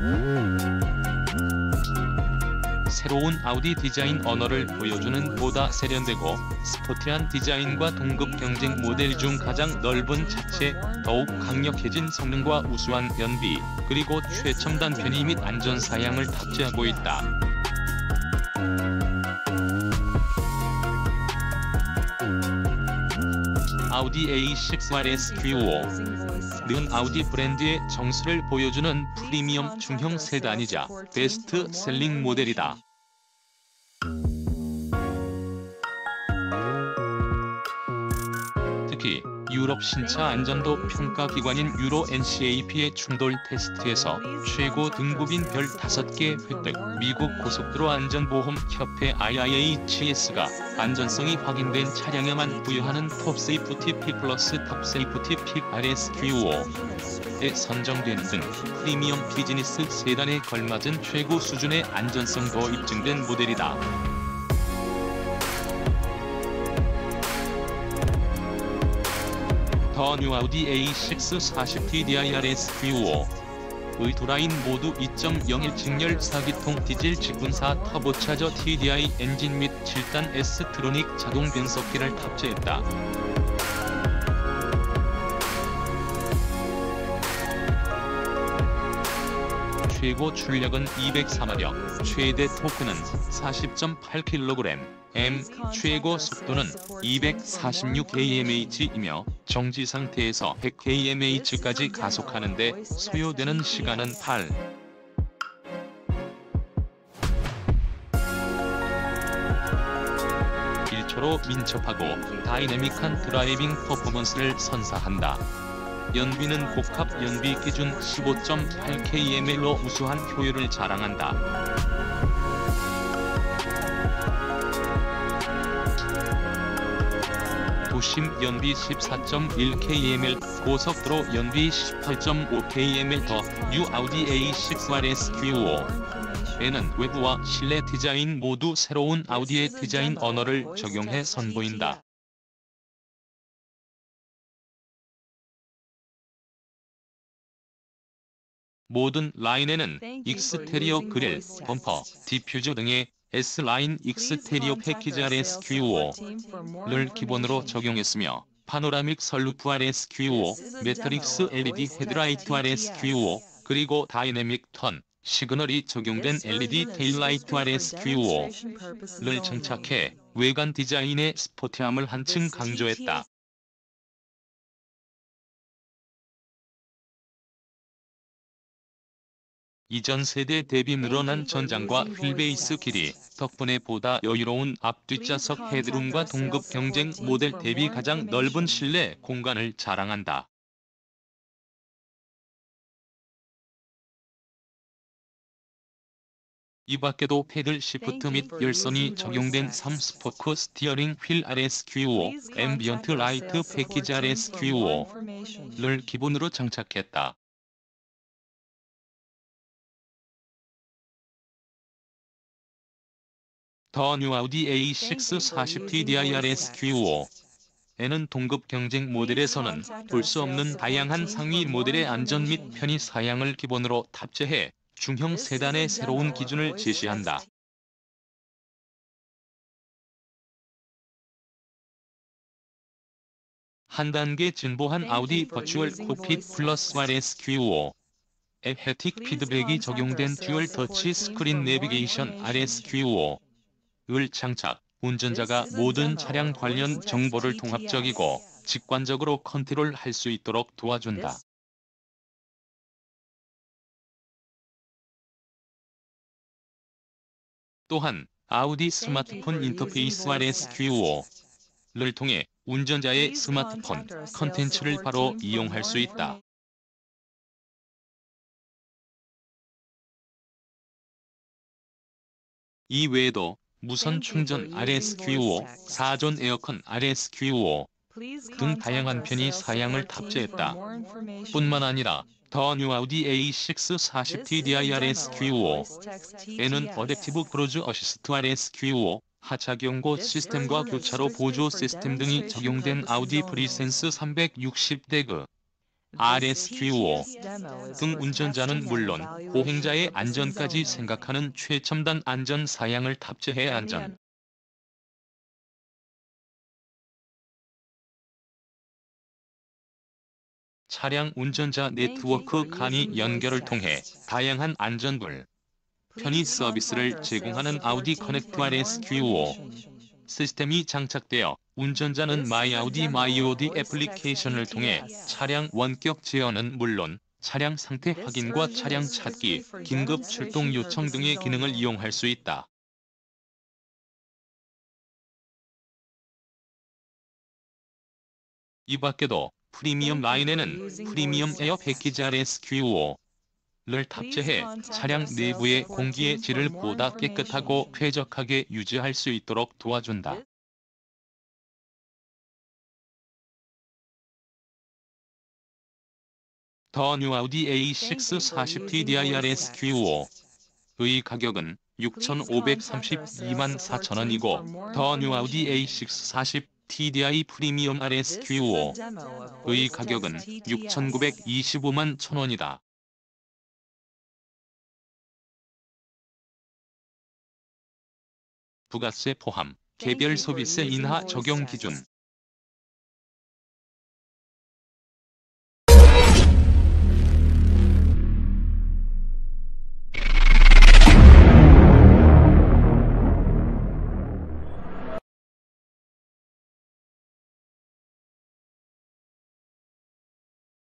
새로운 아우디 디자인 언어를 보여주는 보다 세련되고 스포티한 디자인과 동급 경쟁 모델 중 가장 넓은 차체, 더욱 강력해진 성능과 우수한 연비, 그리고 최첨단 편의 및 안전 사양을 탑재하고 있다. 아우디 A6 RSQ5는 아우디 브랜드의 정수를 보여주는 프리미엄 중형 세단이자 베스트셀링 모델이다. 특히 유럽 신차 안전도 평가기관인 유로 NCAP의 충돌 테스트에서 최고 등급인 별 5개 획득, 미국 고속도로 안전보험 협회 IIHS가 안전성이 확인된 차량에만 부여하는 톱 세이프티 픽 플러스 탑 세이프티 픽 RSQ5에 선정된 등 프리미엄 비즈니스 세단에 걸맞은 최고 수준의 안전성도 입증된 모델이다. 더 뉴 아우디 A6 40TDI RSQ5의 두 라인 모두 2.01 직렬 4기통 디젤 직분사 터보차저 TDI 엔진 및 7단 S트로닉 자동 변속기를 탑재했다. 최고 출력은 204마력, 최대 토크는 40.8kg, 최고 속도는 246km/h이며 정지 상태에서 100km/h까지 가속하는 데 소요되는 시간은 1초로 민첩하고 다이내믹한 드라이빙 퍼포먼스를 선사한다. 연비는 복합 연비 기준 15.8km로 우수한 효율을 자랑한다. 도심 연비 14.1kml, 고속도로 연비 18.5kml. 더 뉴 아우디 A6 RSQ5에는 외부와 실내 디자인 모두 새로운 아우디의 디자인 언어를 적용해 선보인다. 모든 라인에는 익스테리어 그릴, 범퍼, 디퓨저 등의 S라인 익스테리어 패키지 RSQ5를 기본으로 적용했으며 파노라믹 선루프 RSQ5, 매트릭스 LED 헤드라이트 RSQ5, 그리고 다이내믹 턴, 시그널이 적용된 LED 테일라이트 RSQ5를 장착해 외관 디자인의 스포티함을 한층 강조했다. 이전 세대 대비 늘어난 전장과 휠베이스 길이 덕분에 보다 여유로운 앞뒷좌석 헤드룸과 동급 경쟁 모델 대비 가장 넓은 실내 공간을 자랑한다. 이 밖에도 패들 시프트 및 열선이 적용된 3스포크 스티어링 휠 RSQ5, 앰비언트 라이트 패키지 RSQ5를 기본으로 장착했다. 더 뉴 아우디 A6 40TDI RSQ5에는 동급 경쟁 모델에서는 볼 수 없는 다양한 상위 모델의 안전 및 편의 사양을 기본으로 탑재해 중형 세단의 새로운 기준을 제시한다. 한 단계 진보한 아우디 버추얼 콕핏 플러스 RSQ5에 햅틱 피드백이 적용된 듀얼 터치 스크린 내비게이션 RSQ5를 장착, 운전자가 모든 차량 관련 정보를 통합적이고 직관적으로 컨트롤할 수 있도록 도와준다. 또한 아우디 스마트폰 인터페이스 RSQ5를 통해 운전자의 스마트폰 컨텐츠를 바로 이용할 수 있다. 이 외에도 무선 충전 RSQ5, 4존 에어컨 RSQ5 등 다양한 편의 사양을 탑재했다. 뿐만 아니라 더 뉴 아우디 A6 40TDI RSQ5에는 어댑티브 크루즈 어시스트 RSQ5, 하차 경고 시스템과 교차로 보조 시스템 등이 적용된 아우디 프리센스 360 대그 RSQ5 등 운전자는 물론 보행자의 안전까지 생각하는 최첨단 안전 사양을 탑재해 안전 차량 운전자 네트워크 간의 연결을 통해 다양한 안전불 편의 서비스를 제공하는 아우디 커넥트 RSQ5 시스템이 장착되어 운전자는 마이 아우디 마이 오디 애플리케이션을 통해 차량 원격 제어는 물론 차량 상태 확인과 차량 찾기, 긴급 출동 요청 등의 기능을 이용할 수 있다. 이 밖에도 프리미엄 라인에는 프리미엄 에어 패키지 RSQ5를 탑재해 차량 내부의 공기의 질을 보다 깨끗하고 쾌적하게 유지할 수 있도록 도와준다. 더 뉴 아우디 A6 40TDI RSQ5의 가격은 6,532만 4천원이고 더 뉴 아우디 A6 40TDI 프리미엄 RSQ5의 가격은 6,925만 1천원이다. 부가세 포함, 개별 소비세 인하 적용 기준